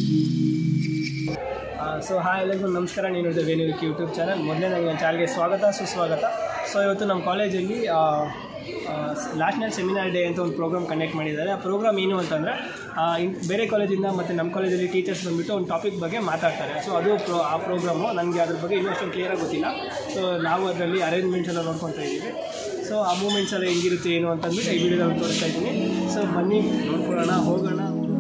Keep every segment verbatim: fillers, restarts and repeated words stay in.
So hi ಎಲ್ಲರಿಗೂ ನಮಸ್ಕಾರ. ನೀನು ವೇಣುವಿಕ್ ಯೂಟ್ಯೂಬ್ ಚಾನಲ್. ಮೊದಲೇ ನನಗೆ ನನ್ನ ಚಾನಲ್ಗೆ ಸ್ವಾಗತ ಸುಸ್ವಾಗತ. ಸೊ ಇವತ್ತು ನಮ್ಮ ಕಾಲೇಜಲ್ಲಿ ನ್ಯಾಷನಲ್ ಸೆಮಿನಾರ್ ಡೇ ಅಂತ ಒಂದು ಪ್ರೋಗ್ರಾಮ್ ಕಂಡಕ್ಟ್ ಮಾಡಿದ್ದಾರೆ. ಆ ಪ್ರೋಗ್ರಾಮ್ ಏನು ಅಂತಂದರೆ ಬೇರೆ ಕಾಲೇಜಿಂದ ಮತ್ತು ನಮ್ಮ ಕಾಲೇಜಲ್ಲಿ ಟೀಚರ್ಸ್ ಬಂದುಬಿಟ್ಟು ಒಂದು ಟಾಪಿಕ್ ಬಗ್ಗೆ ಮಾತಾಡ್ತಾರೆ. ಸೊ ಅದು ಪ್ರೋ ಆ ಪ್ರೋಗ್ರಾಮು ನನಗೆ ಅದ್ರ ಬಗ್ಗೆ ಇನ್ನೂ ಅಷ್ಟೊಂದು ಕ್ಲಿಯರಾಗಿ ಗೊತ್ತಿಲ್ಲ. ಸೊ ನಾವು ಅದರಲ್ಲಿ ಅರೇಂಜ್ಮೆಂಟ್ಸ್ ಎಲ್ಲ ನೋಡ್ಕೊತಾ ಇದ್ದೀವಿ. ಸೊ ಆ ಮೂಮೆಂಟ್ಸ್ ಎಲ್ಲ ಹೆಂಗಿರುತ್ತೆ ಏನು ಅಂತಂದ್ಬಿಟ್ಟು ಈ ವಿಡಿಯೋದಲ್ಲಿ ತೋರಿಸ್ತಾ ಇದ್ದೀನಿ. ಸೊ ಬನ್ನಿ ನೋಡ್ಕೊಳ್ಳೋಣ, ಹೋಗೋಣ.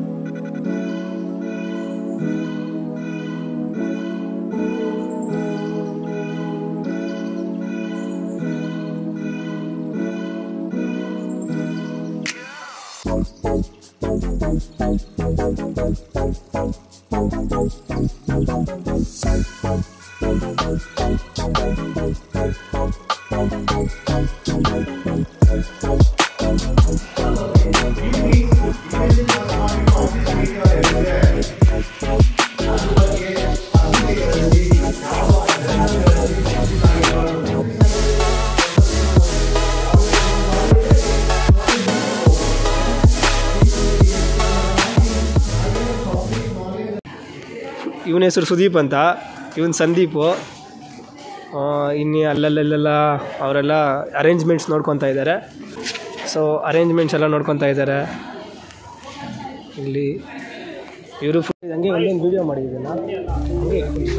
ಇವನ ಹೆಸರು ಸುದೀಪ್ ಅಂತ, ಇವನ್ ಸಂದೀಪು. ಇನ್ನು ಅಲ್ಲಲ್ಲೆಲ್ಲ ಅವರೆಲ್ಲ ಅರೇಂಜ್ಮೆಂಟ್ಸ್ ನೋಡ್ಕೊತಾ ಇದ್ದಾರೆ. ಸೊ ಅರೇಂಜ್ಮೆಂಟ್ಸ್ ಎಲ್ಲ ನೋಡ್ಕೊತಾ ಇದ್ದಾರೆ ಇಲ್ಲಿ. ಇವರು ಫುಲ್ ಹಂಗೆ ಒಂದೊಂದು ವೀಡಿಯೋ ಮಾಡಿದ್ದೀನ ಹಂಗೆ.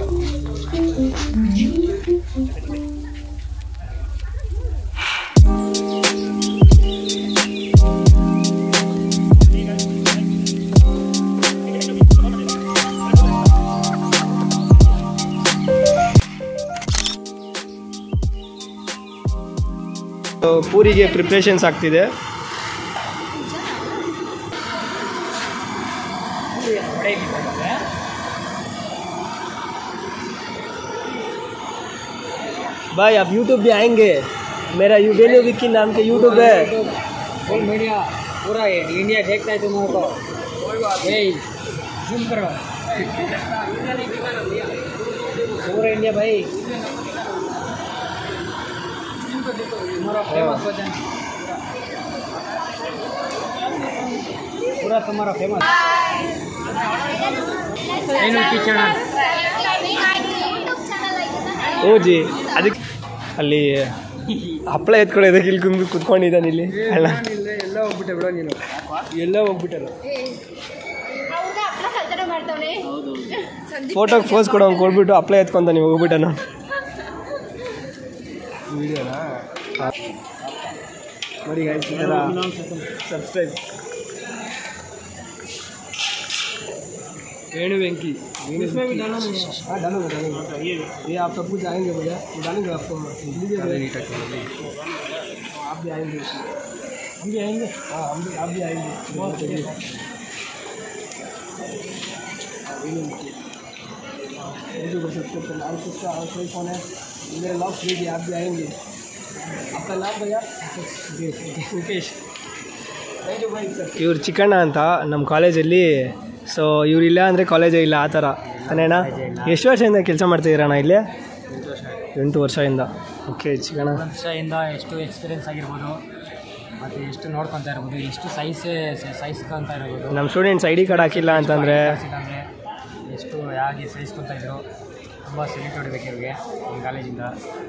ಪೂರಿಗೆ ಪ್ರಿಪ್ರೇಷನ್ಸ್ ಆಗ್ತಿದೆ. भाई आप यूट्यूब भी आएंगे? मेरा यू वेणुविक की नाम के यूट्यूब है. फुल मीडिया पूरा है, इंडिया देखता है तुम्हारे को. जूम करो पूरा इंडिया भाई. तुम्हारा फेमस भजन पूरा तुम्हारा फेमस वेणुविक ಚಾನಲ್. ಓ ಜಿ ಅದಕ್ಕೆ ಅಲ್ಲಿ ಹಪ್ಪಳ ಎತ್ಕೊಳ್ಳೋದಕ್ಕೆ ಇಲ್ಲಿ ಕುಂದು ಕುತ್ಕೊಂಡಿದ್ದಾನೆ ಇಲ್ಲಿ. ಎಲ್ಲ ಎಲ್ಲ ಹೋಗ್ಬಿಟ್ಟೆ ಬಿಡೋ ನೀನು, ಎಲ್ಲ ಹೋಗ್ಬಿಟ್ಟಲ್ಲ. ಫೋಟೋಗೆ ಫೋಸ್ ಕೊಡೋ ಕೊಡ್ಬಿಟ್ಟು ಹಪ್ಪಳ ಎತ್ಕೊಂತ ನೀವು ಹೋಗ್ಬಿಟ್ಟ ನಾನು ವಿಡಿಯೋನಾ ನೋಡಿ गाइस. सब्सक्राइब वेणु वेंकी. इसमें भी डालो नहीं? हाँ डालूंगा डालूंगा. ये ये आप सब कुछ आएंगे भैया, डालेंगे आपको. आप भी आएंगे, हम भी आएंगे. हाँ हम भी आप भी आएंगे. बहुत चलिए वेणु को सब्सक्राइब करना. और उसका और कोई फ़ोन है मेरे लॉक लीजिए. आप भी आएंगे. आपका नाम भैया? मुकेश. ಇವ್ರು ಚಿಕ್ಕಣ್ಣ ಅಂತ ನಮ್ಮ ಕಾಲೇಜಲ್ಲಿ. ಸೊ ಇವರಿಲ್ಲ ಅಂದರೆ ಕಾಲೇಜೇ ಇಲ್ಲ, ಆ ಥರ ತಾನೇಣ್ಣ? ಎಷ್ಟು ವರ್ಷದಿಂದ ಕೆಲಸ ಮಾಡ್ತಿದ್ದೀರಣ್ಣ ಇಲ್ಲಿ? ಎಂಟು ವರ್ಷದಿಂದ. ಓಕೆ ಚಿಕ್ಕಣ್ಣ, ವರ್ಷದಿಂದ ಎಷ್ಟು ಎಕ್ಸ್ಪೀರಿಯೆನ್ಸ್ ಆಗಿರ್ಬೋದು ಮತ್ತು ಎಷ್ಟು ನೋಡ್ಕೊತಾ ಇರ್ಬೋದು, ಎಷ್ಟು ಸೈಜ್ ಸೈಜ್ಕೊಂತ ಇರ್ಬೋದು. ನಮ್ಮ ಸ್ಟೂಡೆಂಟ್ಸ್ ಐ ಡಿ ಕಾರ್ಡ್ ಹಾಕಿಲ್ಲ ಅಂತಂದರೆ ಅಂದರೆ ಎಷ್ಟು ಹೇಗೆ ಸೈಜ್ಕೊತಾ ಇದ್ರು. ತುಂಬ ಸೆಲೆಕ್ಟ್ ಹೊಡಿಬೇಕು ಇವ್ರಿಗೆ ನಮ್ಮ ಕಾಲೇಜಿಂದ.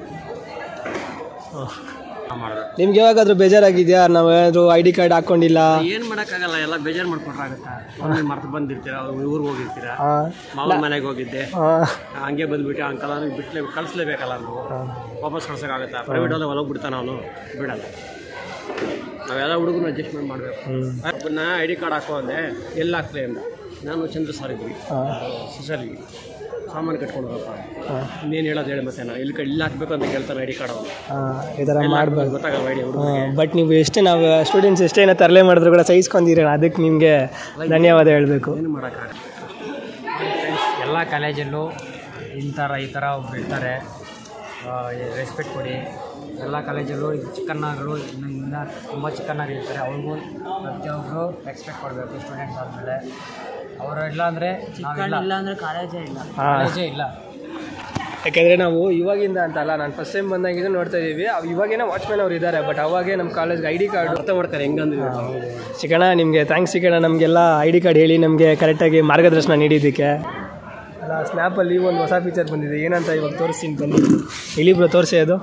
ನಿಮ್ಗೆ ಯಾವಾಗಾದ್ರೂ ಬೇಜಾರಾಗಿದೆಯಾ ನಾವು ಏನಾದರೂ ಐ ಡಿ ಕಾರ್ಡ್ ಹಾಕ್ಕೊಂಡಿಲ್ಲ? ಏನು ಮಾಡೋಕ್ಕಾಗಲ್ಲ, ಎಲ್ಲ ಬೇಜಾರು ಮಾಡ್ಕೊಟ್ರಾಗುತ್ತಾ. ಒಮ್ಮೆ ಮರ್ತು ಬಂದಿರ್ತೀರ, ಊರಿಗೆ ಹೋಗಿರ್ತೀರ, ಮಾವ ಮನೆಗೆ ಹೋಗಿದ್ದೆ, ಹಂಗೆ ಬಂದುಬಿಟ್ಟು ಅಂಕಲ್ ಬಿಟ್ಟಲೇ ಕಳಿಸ್ಲೇಬೇಕಲ್ಲ ನಾವು. ವಾಪಸ್ ಕಳ್ಸೋಕ್ಕಾಗುತ್ತಾ? ಪ್ರೈವೇಟ್ ಹೋದಾಗ ಹೊಲಗೆ ಬಿಡ್ತಾನೆ ಅವನು, ಬಿಡಲ್ಲ. ನಾವೆಲ್ಲ ಹುಡುಗರು ಅಡ್ಜಸ್ಟ್ಮೆಂಟ್ ಮಾಡಬೇಕು. ನಾ ಐ ಡಿ ಕಾರ್ಡ್ ಹಾಕೋ ಅಂದೆ, ಎಲ್ಲ ಹಾಕ್ಲಿ ಅಂದ. ನಾನು ಚಂದ್ರ ಸರ್ ಇದ್ವಿ ಸೊಸೈಟಿಗೆ ಸಾಮಾನು ಕಟ್ಕೊಂಡು ಹೋಗಪ್ಪ. ಇನ್ನೇನು ಹೇಳೋದು ಹೇಳಿ ಮತ್ತೆ ನಾನು ಇಲ್ಲಿ ಇಲ್ಲಿ ಹಾಕ್ಬೇಕು ಅಂತ ಕೇಳ್ತಾನೆ ಐ ಡಿ ಕಾರ್ಡ್. ಈ ಥರ ಮಾಡಬೇಕು, ಗೊತ್ತಾಗಲ್ಲ ಐಡಿ. ಬಟ್ ನೀವು ಎಷ್ಟೇ ನಾವು ಸ್ಟೂಡೆಂಟ್ಸ್ ಎಷ್ಟೇನೋ ತರಲೆ ಮಾಡಿದ್ರು ಕೂಡ ಸಹಿಸ್ಕೊಂಡಿರ, ಅದಕ್ಕೆ ನಿಮಗೆ ಧನ್ಯವಾದ ಹೇಳಬೇಕು. ಏನು ಮಾಡೋಕ್ಕಾಗಲ್ಲ. ಎಲ್ಲ ಕಾಲೇಜಲ್ಲೂ ಇಂಥರ ಈ ಥರ ಒಬ್ರು ಇರ್ತಾರೆ, ರೆಸ್ಪೆಕ್ಟ್ ಕೊಡಿ. ಎಲ್ಲ ಕಾಲೇಜಲ್ಲೂ ಚಿಕ್ಕಣ್ಣಗಳು ಇನ್ನು ತುಂಬ ಚಿಕ್ಕಣ್ಣರು ಇರ್ತಾರೆ, ಅವ್ರಿಗೂ ಪ್ರತಿಯೊಬ್ಬರು ರೆಸ್ಪೆಕ್ಟ್ ಕೊಡಬೇಕು ಸ್ಟೂಡೆಂಟ್ಸ್ ಆದಮೇಲೆ. ಅವರು ಇಲ್ಲ ಅಂದರೆ ಚಿಕ್ಕಣ್ಣ ಇಲ್ಲ ಅಂದರೆ ಕಾಲೇಜೇ ಇಲ್ಲ, ಕಾಲೇಜೇ ಇಲ್ಲ. ಯಾಕೆಂದರೆ ನಾವು ಇವಾಗಿಂದ ಅಂತಲ್ಲ, ನಾನು ಫಸ್ಟ್ ಟೈಮ್ ಬಂದಾಗಿದ್ದು ನೋಡ್ತಾ ಇದ್ದೀವಿ. ಇವಾಗೇನೋ ವಾಚ್ಮ್ಯಾನ್ ಅವ್ರು ಇದ್ದಾರೆ, ಬಟ್ ಅವಾಗೇ ನಮ್ಮ ಕಾಲೇಜ್ಗೆ ಐ ಡಿ ಕಾರ್ಡ್ ಅರ್ಥ ಮಾಡ್ತಾರೆ ಹೆಂಗಂದ್ರೆ. ಚಿಕ್ಕಣ್ಣ ನಿಮಗೆ ಥ್ಯಾಂಕ್ಸ್ ಚಿಕ್ಕಣ್ಣ, ನಮಗೆಲ್ಲ ಐ ಡಿ ಕಾರ್ಡ್ ಹೇಳಿ ನಮಗೆ ಕರೆಕ್ಟಾಗಿ ಮಾರ್ಗದರ್ಶನ ನೀಡಿದ್ದಕ್ಕೆ. ಅಲ್ಲ ಸ್ನ್ಯಾಪಲ್ಲಿ ಒಂದು ಹೊಸ ಫೀಚರ್ ಬಂದಿದೆ, ಏನಂತ ಇವಾಗ ತೋರಿಸ್ತೀನಿ ಬನ್ನಿ. ಇಲ್ಲಿ ಬ್ರೋ ತೋರಿಸಿ, ಅದು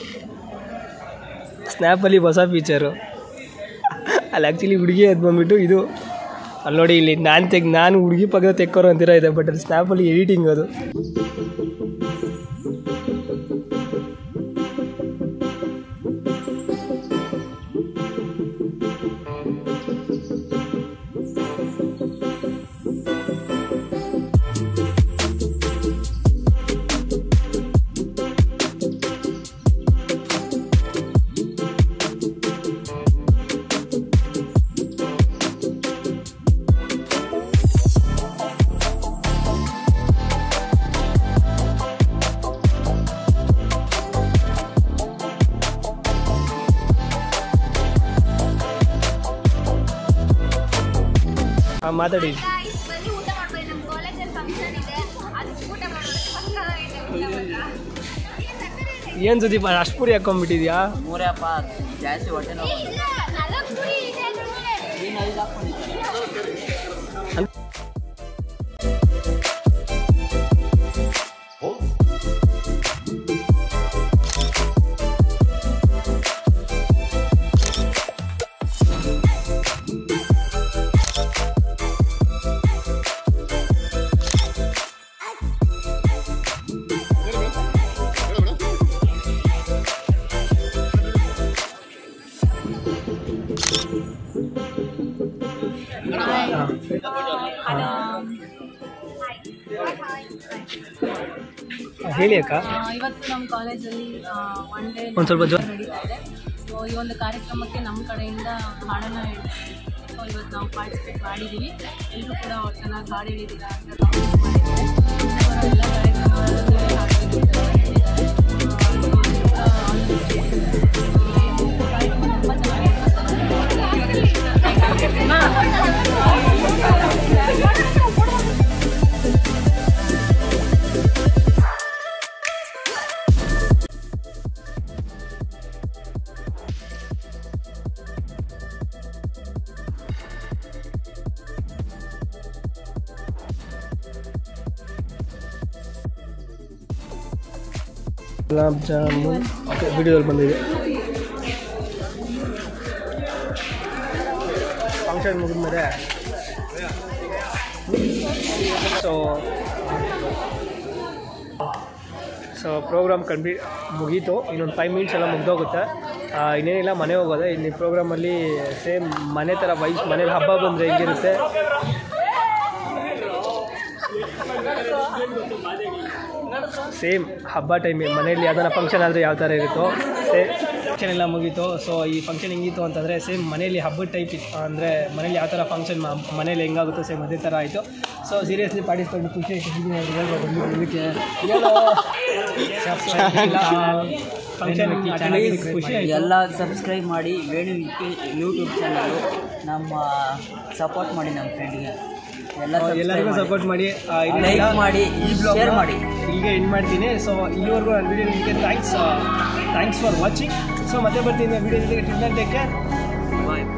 ಸ್ನ್ಯಾಪಲ್ಲಿ ಹೊಸ ಫೀಚರು. ಅಲ್ಲಿ ಆ್ಯಕ್ಚುಲಿ ಹುಡುಗಿ ಅದು ಬಂದುಬಿಟ್ಟು ಇದು ಅಲ್ಲಿ ನೋಡಿ, ಇಲ್ಲಿ ನಾನು ತೆಗ್ ನಾನು ಹುಡುಗಿ ಪಕ್ಕದ ತೆಕ್ಕೋರು ಅಂತೀರ ಇದೆ, ಬಟ್ ಅದು ಸ್ನ್ಯಾಪಲ್ಲಿ ಎಡಿಟಿಂಗ್ ಅದು. ಮಾತಾಡಿ. ಏನು ಸುದೀಪ ಅಷ್ಟು ಪುರಿ ಹಾಕೊಂಡ್ಬಿಟ್ಟಿದ್ಯಾ? ಮೂರಪ್ಪ ಜಾಸ್ತಿ ಹೊಟ್ಟೆ ನೋವು. ಹೇಳಿ ಅಕ್ಕ. ಇವತ್ತು ನಮ್ಮ ಕಾಲೇಜಲ್ಲಿ ಒನ್ ಡೇ ಒಂದು ಸ್ವಲ್ಪ ಜೊ ನಡೀತಾ ಇದೆ. ಸೊ ಈ ಒಂದು ಕಾರ್ಯಕ್ರಮಕ್ಕೆ ನಮ್ಮ ಕಡೆಯಿಂದ ಹಾಡನ್ನು ಹೇಳ್ತೀವಿ. ಸೊ ಇವತ್ತು ನಾವು ಪಾರ್ಟಿಸಿಪೇಟ್ ಮಾಡಿದ್ದೀವಿ. ಎಲ್ಲರೂ ಕೂಡ ಚೆನ್ನಾಗಿ ಹಾಡು ಹೇಳಿದ್ದೀರಾ ಅಂತ ಕಾಮೆಂಟ್ ಮಾಡಿದ್ದಾರೆ. ಎಲ್ಲ ಕಾರ್ಯಕ್ರಮಗಳಲ್ಲಿ ಹಾಡು ಹೇಳಿದ್ದಾರೆ. ಕಾರ್ಯಕ್ರಮ ತುಂಬ ಗುಲಾಬ್ ಜಾಮೂನ್ ಓಕೆ ವಿಡಿಯೋದಲ್ಲಿ ಬಂದಿದೆ. ಫಂಕ್ಷನ್ ಮುಗಿದ್ಮೇಲೆ ಸೊ ಸೊ ಪ್ರೋಗ್ರಾಮ್ ಕಂಪ್ಲೀಟ್ ಮುಗೀತು. ಇನ್ನೊಂದು ಫೈವ್ ಮಿನಿಟ್ಸ್ ಎಲ್ಲ ಮುಗ್ದೋಗುತ್ತೆ. ಇನ್ನೇನಿಲ್ಲ, ಮನೆ ಹೋಗೋದೆ. ಇಲ್ಲಿ ಪ್ರೋಗ್ರಾಮಲ್ಲಿ ಸೇಮ್ ಮನೆ ಥರ ವೈಸ್, ಮನೇಲಿ ಹಬ್ಬ ಬಂದರೆ ಹೆಂಗಿರುತ್ತೆ ಸೇಮ್ ಹಬ್ಬ ಟೈಮ್ ಮನೇಲಿ ಯಾವ್ದಾರ ಫಂಕ್ಷನ್ ಆದರೆ ಯಾವ ಥರ ಇರುತ್ತೋ ಸೇಮ್ ಫಂಕ್ಷನ್ ಎಲ್ಲ ಮುಗೀತು. ಸೊ ಈ ಫಂಕ್ಷನ್ ಹೆಂಗಿತ್ತು ಅಂತಂದರೆ ಸೇಮ್ ಮನೇಲಿ ಹಬ್ಬದ ಟೈಪ್ ಇತ್ತು. ಅಂದರೆ ಮನೇಲಿ ಯಾವ ಥರ ಫಂಕ್ಷನ್ ಮನೇಲಿ ಹೆಂಗಾಗುತ್ತೋ ಸೇಮ್ ಅದೇ ಥರ ಆಯಿತು. ಸೊ ಸೀರಿಯಸ್ಲಿ ಪಾರ್ಟಿಸಿಪೇಟ್ ಖುಷಿ ಹೇಳ್ಬೋದು ಇದಕ್ಕೆ. ಫಂಕ್ಷನ್ ಖುಷಿ ಆಯಿತು. ಎಲ್ಲ ಸಬ್ಸ್ಕ್ರೈಬ್ ಮಾಡಿ, ವೇಣು ಯೂಟ್ಯೂಬ್ ಚಾನಲು ನಮ್ಮ ಸಪೋರ್ಟ್ ಮಾಡಿ, ನಮ್ಮ ಫ್ರೆಂಡ್ಗೆ ಎಲ್ಲ ಎಲ್ಲರಿಗೂ ಸಪೋರ್ಟ್ ಮಾಡಿ, ಲೈಕ್ ಮಾಡಿ, ಶೇರ್ ಮಾಡಿ. ಇಲ್ಲಿಗೆ ಎಂಡ್ ಮಾಡ್ತೀನಿ. ಸೊ ಇಲ್ಲಿವರೆಗೂ ನಾನು ವೀಡಿಯೋ ನಿಮಗೆ thanks thanks for watching. So ಮತ್ತೆ ಬರ್ತೀನಿ ವೀಡಿಯೋ ಜೊತೆಗೆ. ಟೇಕ್ ಕೇರ್, ಬಾಯ್.